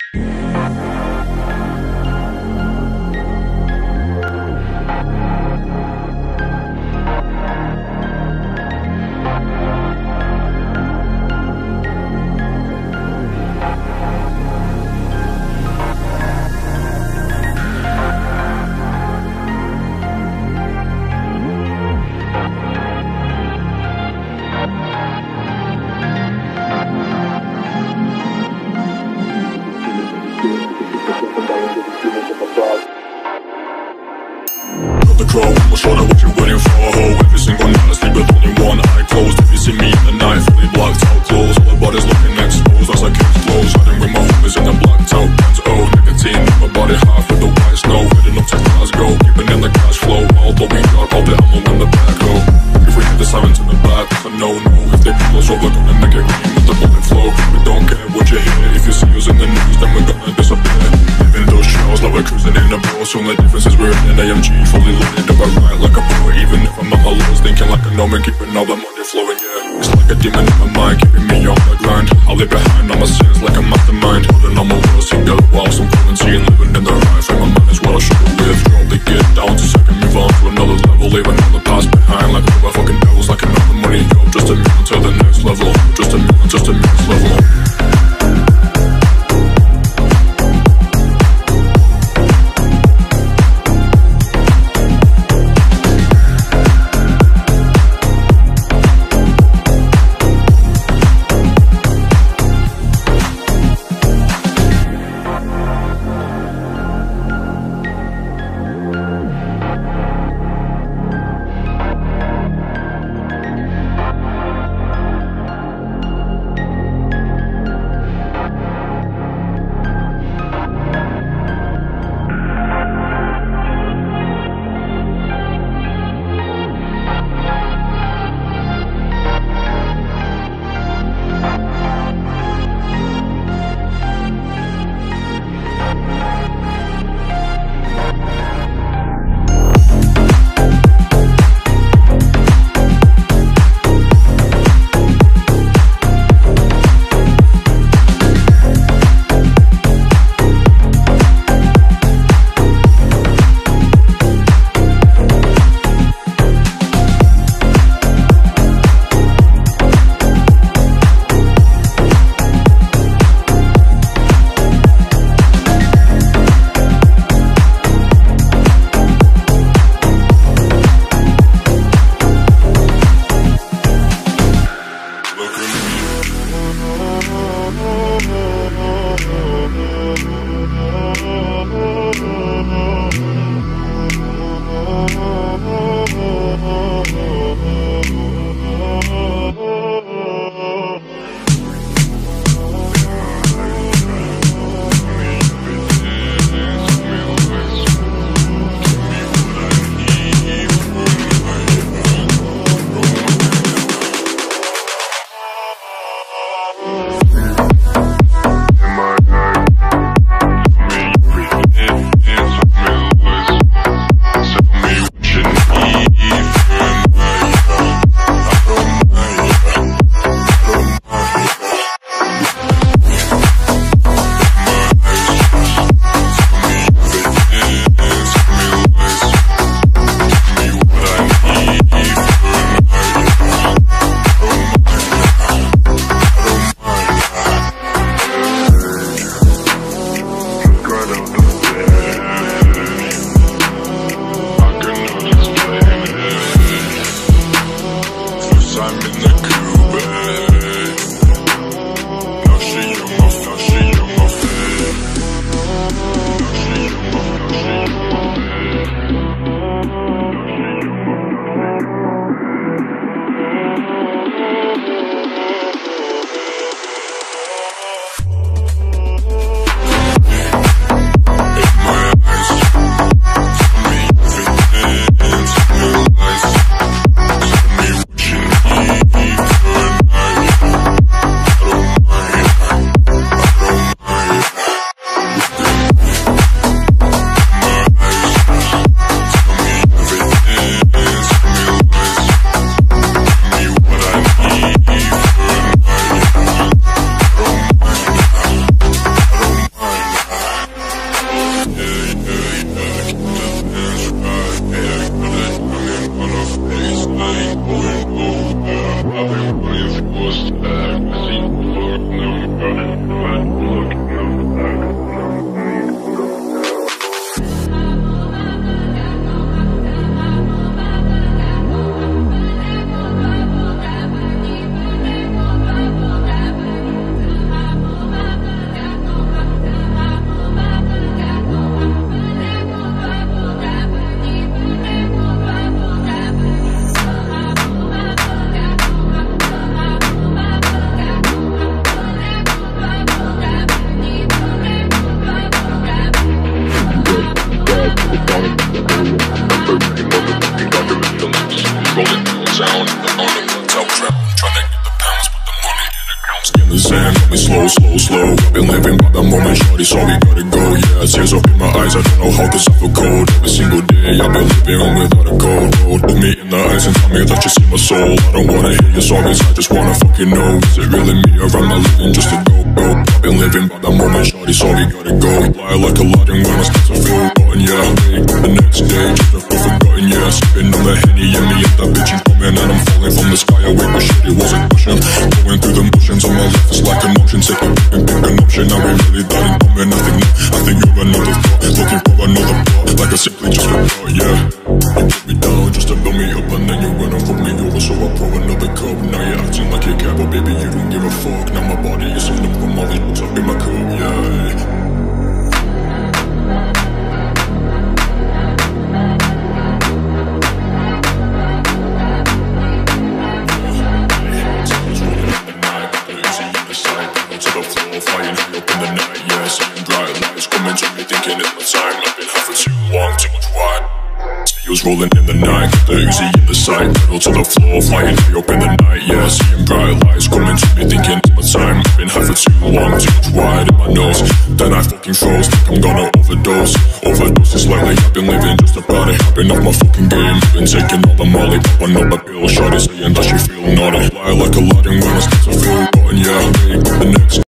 The crow on my shoulder, what you waiting for? Ho, every single night I sleep with only one eye closed. If you see me in the night, fully blacked out clothes, all the body's looking exposed as I kiss close. Hiding with my homies in the blacked out pants. Oh, nicotine in my body, half with the white snow. Heading up to Glasgow, keeping in the cash flow. Although we got all the ammo in the back, oh. If we hit the seven to the back, it's a no-no. If they pull us over, gonna make it green with the bullet flow. We don't care what you hear. If you see us in the news, then we're gonna disappear. Living those trails like we're cruising in the bros. Only difference is we're in an AMG, fully loaded. I ride like a pro, even if I'm on my lows. Thinking like a gnome, keeping all the money flowing, yeah. It's like a demon in my mind, keeping me on the grind. I leave behind all my sins like a mastermind. Holding on my world, single whilst I'm currency and living in the right frame of mind is what I should with. Drop the get down to second, move on to another level. Leaving all the past behind like all my fucking devils. Like another money job, just a million to the next level. Just a million next level. slow. I've been living by the moment, shorty, so we gotta go. Yeah, tears up in my eyes, I don't know how, cause I feel cold. Every single day, I've been living without a code. Look me in the eyes and tell me that you see my soul. I don't wanna hear your stories, I just wanna fucking know. Is it really me or am I living just to go? I've been living by the moment, shorty, so we gotta go. Fly like a Aladdin when I start to feel rotten, yeah. The next day, just to feel forgotten, yeah. Sipping on the Henny and me and that bitch ain't coming. And I'm falling from the sky, I wait, but shit, it wasn't pushing. Going through the motions on my life, it's like emotion. Take a pick and pick an option, now we really that ain't coming. I think you're another thought, looking for another plot. Like I simply just forgot, yeah. You put me down just to build me up, and then you went and fucked me over. So I pour another cup, now you're acting like you care, but baby, you don't give a fuck. Now my body is on the from all these books up in my cup, yeah. Flying high up in the night, yeah. Seeing bright lights coming to me, thinking it's my time. I've been high for too long, too much wine. Steels rolling in the night, got the Uzi in the sight. Pedal to the floor, flying high up in the night, yeah. Seeing bright lights coming to me, thinking it's my time. I've been high for too long, too much wine in my nose. Then I fucking froze, think I'm gonna overdose. Overdosing slightly, I've been living just about it. I've been off my fucking game, been taking all the molly, popping up a pill. Shorty saying that she feel naughty. Fly like Aladdin when I start to feel rotten, yeah. The next